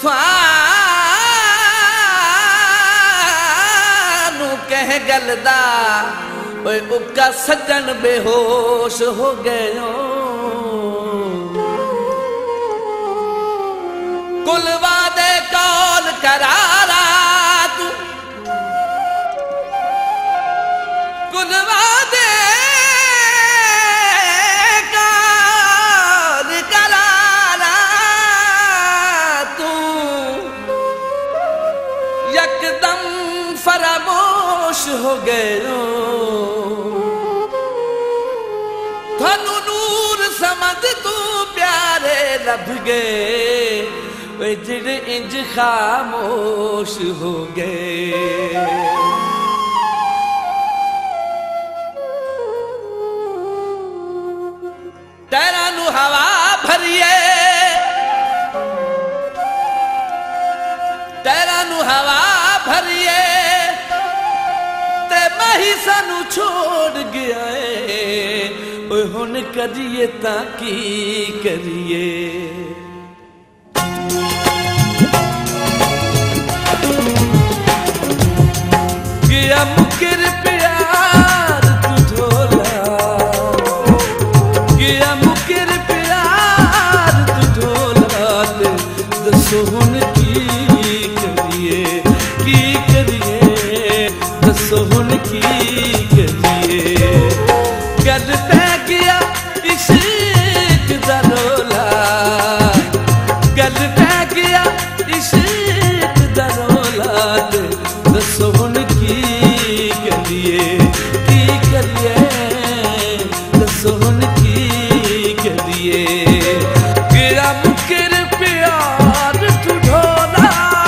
थानू कह गल दा ओए उका सजन बेहोश हो गए कुल वादे कौल करारा तू कुल वादे कौल करारा तू यकदम फरामोश हो गए थानू नूर समझ तू प्यारे लभ गए वे जिड़े इंज खामोश हो गए तेरा नू हवा भरिए तेरा नू हवा भरिए ते मही सानू छोड़ गया है ओए हुन करिए ता की करिए गया मुकर प्यार तू ढोला गया मुकर प्यार तू ढोला दसो हुन की करिए दसो हुन की करिए गल पै गया इश्क दा रोला गल पै गया इश्क दा रोला दसो हुन की करिए दसो हुन की करिए गया मुकर प्यार तू ढोला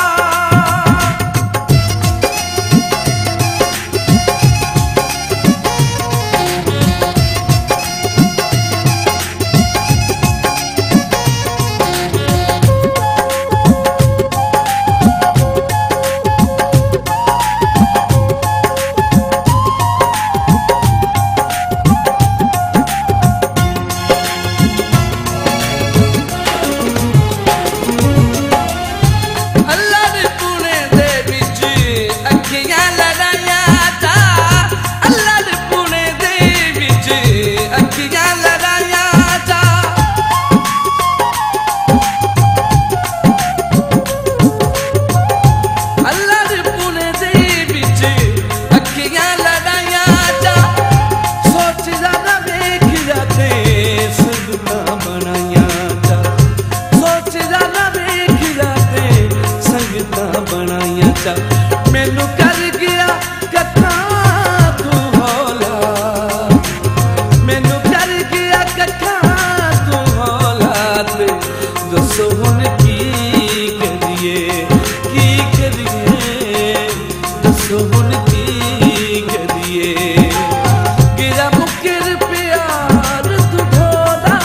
मैनू कर गया कथा तू हौला मैनू कर गया कथा तू हौला दसो हुन की करिए दसो हुन की करिए गिरा मुकर प्यार तू ढोला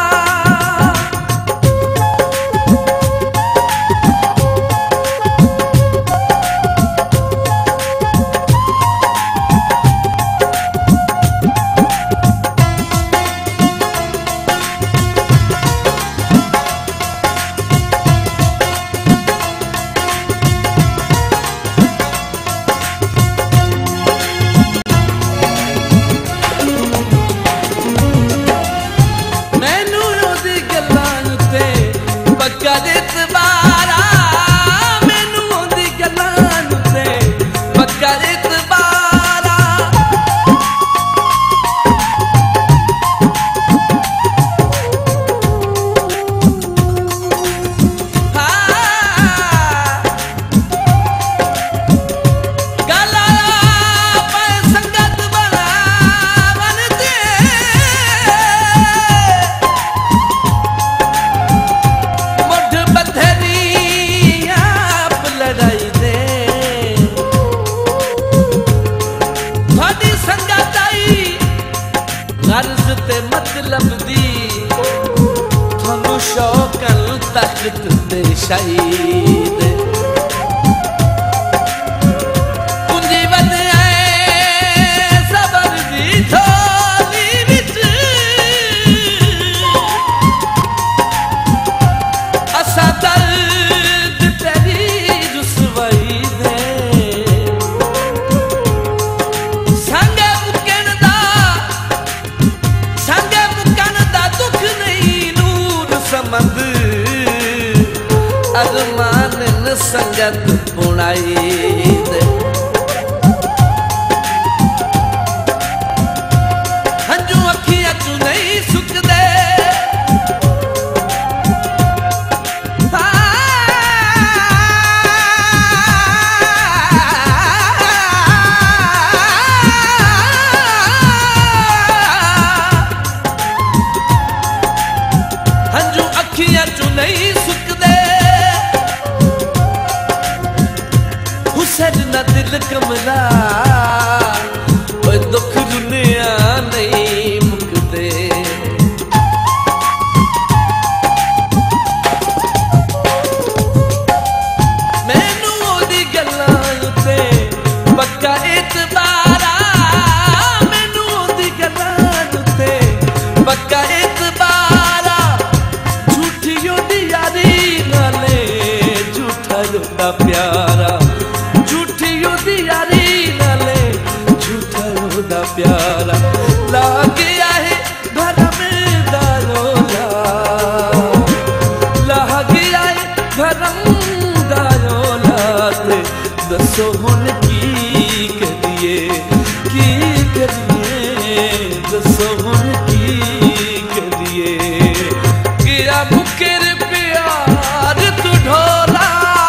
मतलब दी थानू शौकल तख्त ते शहीद कुंजी बद आए सबर दी थोली विच असा दर्द पसंद अरमान न संगत बुनाई दे हंजू अखियां चू नहीं सुकदे हंजू अखियां चू नहीं सुकदे हुसैन ना दिल कमला दुख दुनिया नहीं मुकदे मैनू ओदी गल्लां उत्ते पक्का एतबारा मैनू ओदी गल्लां उत्ते पक्का एतबारा झूठी ओदी यारी नाले झूठा ओदा प्यारा झूठी ओदी यारी नाले झूठा ओदा प्यारा लाग गया है भरम दा रोला लाग गया है भरम दा रोला ते दसो हुण की करिए दसो हुण की करिए गया मुकर प्यार तू ढोला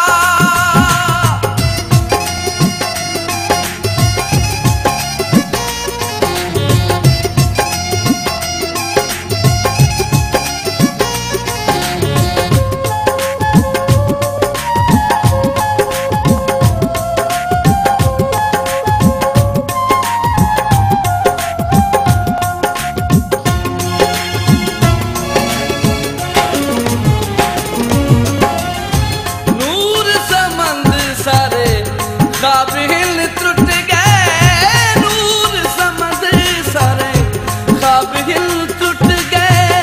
ख्वाब हिल टूट गए नूर समझ सारे ख्वाब हिल टूट गए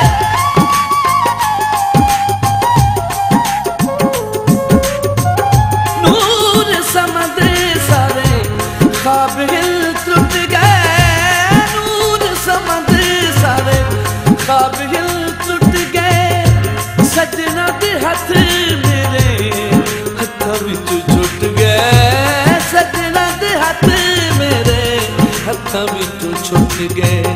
नूर समझ सारे ख्वाब हिल टूट गए नूर समझ सारे ख्वाब हिल टूट गए सजना दे हथ मेरे हथां विच छुट गए सजना दे हाथ मेरे हथां विचों छुट गए